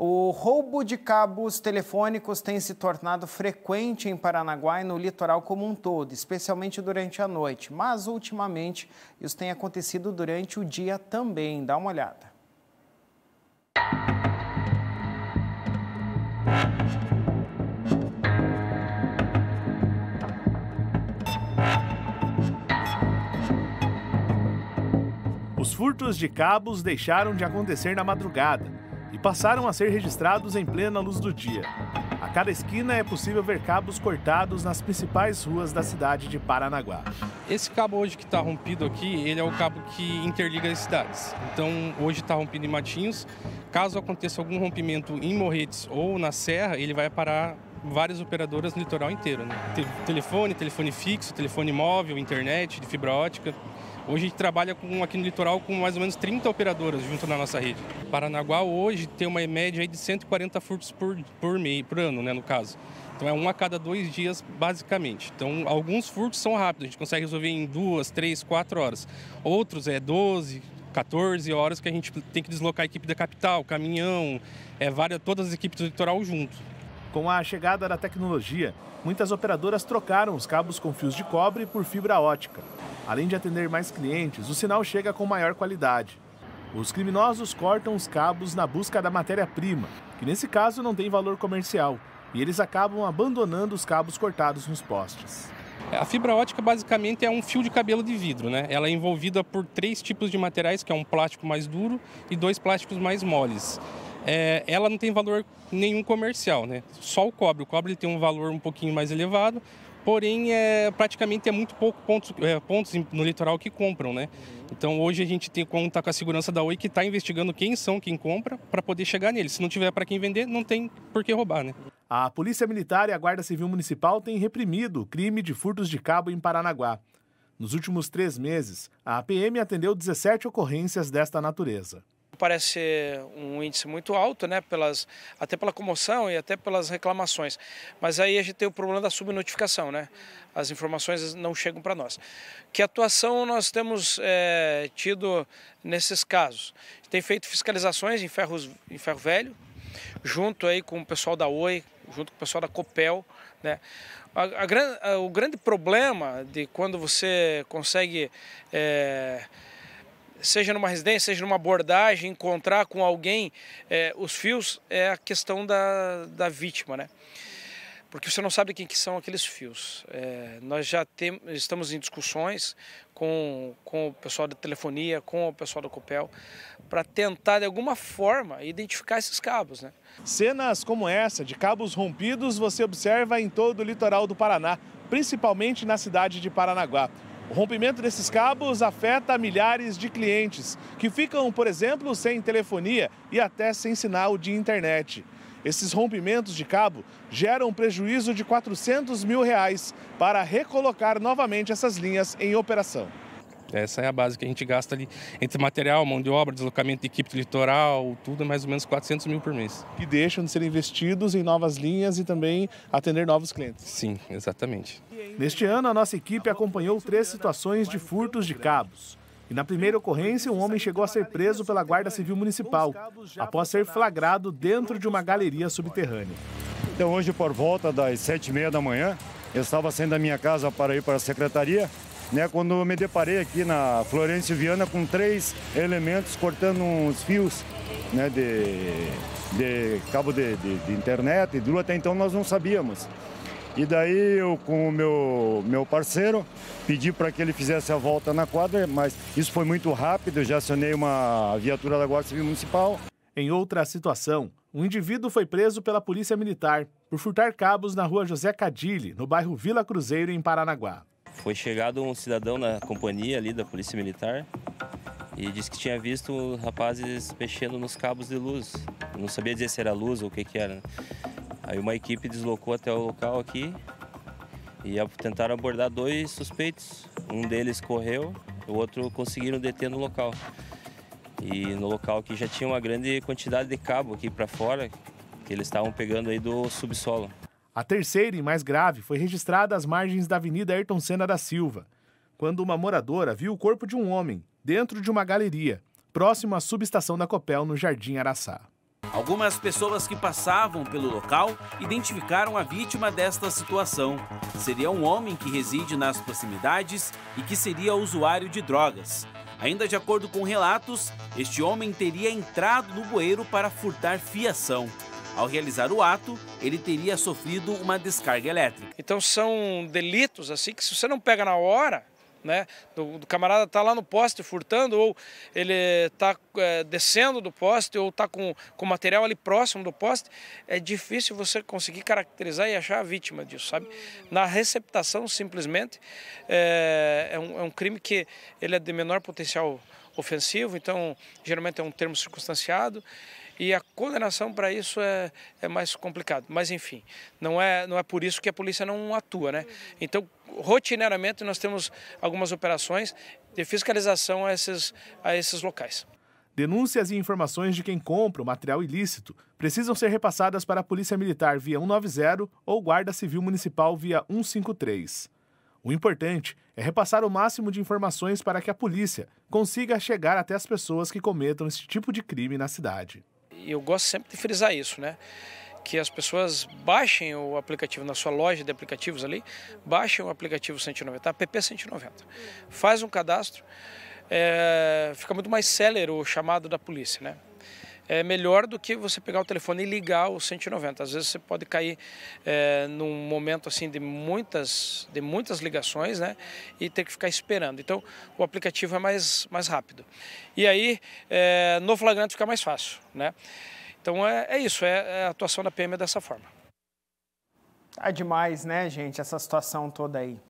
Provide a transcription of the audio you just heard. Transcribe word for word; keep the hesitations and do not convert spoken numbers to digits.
O roubo de cabos telefônicos tem se tornado frequente em Paranaguá e no litoral como um todo, especialmente durante a noite. Mas, ultimamente, isso tem acontecido durante o dia também. Dá uma olhada. Os furtos de cabos deixaram de acontecer na madrugada e passaram a ser registrados em plena luz do dia. A cada esquina é possível ver cabos cortados nas principais ruas da cidade de Paranaguá. Esse cabo hoje que está rompido aqui, ele é o cabo que interliga as cidades. Então, hoje está rompido em Matinhos. Caso aconteça algum rompimento em Morretes ou na Serra, ele vai parar várias operadoras no litoral inteiro, né? Telefone, telefone fixo, telefone móvel, internet, de fibra ótica. Hoje a gente trabalha com, aqui no litoral com mais ou menos trinta operadoras junto na nossa rede. Paranaguá hoje tem uma média aí de cento e quarenta furtos por, por, mês, por ano, né, no caso. Então é um a cada dois dias, basicamente. Então alguns furtos são rápidos, a gente consegue resolver em duas, três, quatro horas. Outros é doze, quatorze horas que a gente tem que deslocar a equipe da capital, caminhão, é, várias, todas as equipes do litoral junto. Com a chegada da tecnologia, muitas operadoras trocaram os cabos com fios de cobre por fibra ótica. Além de atender mais clientes, o sinal chega com maior qualidade. Os criminosos cortam os cabos na busca da matéria-prima, que nesse caso não tem valor comercial, e eles acabam abandonando os cabos cortados nos postes. A fibra ótica basicamente é um fio de cabelo de vidro, né? Ela é envolvida por três tipos de materiais, que é um plástico mais duro e dois plásticos mais moles. É, ela não tem valor nenhum comercial, né? Só o cobre. O cobre ele tem um valor um pouquinho mais elevado, porém é, praticamente é muito pouco pontos, é, pontos no litoral que compram, né? Então hoje a gente tem conta com a segurança da Oi que está investigando quem são quem compra para poder chegar nele. Se não tiver para quem vender, não tem por que roubar, né? A Polícia Militar e a Guarda Civil Municipal têm reprimido o crime de furtos de cabo em Paranaguá. Nos últimos três meses, a P M atendeu dezessete ocorrências desta natureza. Parece ser um índice muito alto, né, pelas, até pela comoção e até pelas reclamações. Mas aí a gente tem o problema da subnotificação, né? As informações não chegam para nós. Que atuação nós temos é, tido nesses casos? Tem feito fiscalizações em, ferros, em ferro velho, junto aí com o pessoal da Oi, junto com o pessoal da Copel, né? A, a, a, o grande problema de quando você consegue... É, seja numa residência, seja numa abordagem, encontrar com alguém é, os fios, é a questão da, da vítima, né? Porque você não sabe quem que são aqueles fios. É, nós já tem, estamos em discussões com, com o pessoal da telefonia, com o pessoal da Copel, para tentar, de alguma forma, identificar esses cabos, né? Cenas como essa, de cabos rompidos, você observa em todo o litoral do Paraná, principalmente na cidade de Paranaguá. O rompimento desses cabos afeta milhares de clientes que ficam, por exemplo, sem telefonia e até sem sinal de internet. Esses rompimentos de cabo geram um prejuízo de quatrocentos mil reais para recolocar novamente essas linhas em operação. Essa é a base que a gente gasta ali entre material, mão de obra, deslocamento de equipe do litoral, tudo é mais ou menos quatrocentos mil por mês. Que deixam de ser investidos em novas linhas e também atender novos clientes. Sim, exatamente. Neste ano, a nossa equipe acompanhou três situações de furtos de cabos. E na primeira ocorrência, um homem chegou a ser preso pela Guarda Civil Municipal, após ser flagrado dentro de uma galeria subterrânea. Então, hoje, por volta das sete e meia da manhã, eu estava saindo da minha casa para ir para a secretaria, né, quando eu me deparei aqui na Florêncio Viana com três elementos cortando uns fios, né, de, de cabo de, de, de internet, e até então nós não sabíamos. E daí eu, com o meu, meu parceiro, pedi para que ele fizesse a volta na quadra, mas isso foi muito rápido, eu já acionei uma viatura da Guarda Civil Municipal. Em outra situação, um indivíduo foi preso pela Polícia Militar por furtar cabos na rua José Cadilli, no bairro Vila Cruzeiro, em Paranaguá. Foi chegado um cidadão na companhia ali da Polícia Militar e disse que tinha visto rapazes mexendo nos cabos de luz. Eu não sabia dizer se era luz ou o que que era. Aí uma equipe deslocou até o local aqui e tentaram abordar dois suspeitos. Um deles correu, o outro conseguiram deter no local. E no local que já tinha uma grande quantidade de cabo aqui para fora, que eles estavam pegando aí do subsolo. A terceira e mais grave foi registrada às margens da Avenida Ayrton Senna da Silva, quando uma moradora viu o corpo de um homem dentro de uma galeria, próximo à subestação da Copel, no Jardim Araçá. Algumas pessoas que passavam pelo local identificaram a vítima desta situação. Seria um homem que reside nas proximidades e que seria usuário de drogas. Ainda de acordo com relatos, este homem teria entrado no bueiro para furtar fiação. Ao realizar o ato, ele teria sofrido uma descarga elétrica. Então são delitos assim que se você não pega na hora, né, do, do camarada tá lá no poste furtando, ou ele tá é, descendo do poste, ou tá com o material ali próximo do poste, é difícil você conseguir caracterizar e achar a vítima disso, sabe? Na receptação, simplesmente, é, é, um, é um crime que ele é de menor potencial ofensivo, então geralmente é um termo circunstanciado, e a condenação para isso é, é mais complicado. Mas, enfim, não é, não é por isso que a polícia não atua, né? Então, rotineiramente, nós temos algumas operações de fiscalização a esses, a esses locais. Denúncias e informações de quem compra o material ilícito precisam ser repassadas para a Polícia Militar via cento e noventa ou Guarda Civil Municipal via cento e cinquenta e três. O importante é repassar o máximo de informações para que a polícia consiga chegar até as pessoas que cometam esse tipo de crime na cidade. E eu gosto sempre de frisar isso, né? Que as pessoas baixem o aplicativo na sua loja de aplicativos ali, baixem o aplicativo cento e noventa, app cento e noventa. Faz um cadastro, é, fica muito mais célere o chamado da polícia, né? É melhor do que você pegar o telefone e ligar o cento e noventa. Às vezes você pode cair é, num momento assim de muitas, de muitas ligações, né, e ter que ficar esperando. Então o aplicativo é mais, mais rápido. E aí é, no flagrante fica mais fácil, né? Então é, é isso, é, é a atuação da P M dessa forma. Tá demais, né, gente, essa situação toda aí.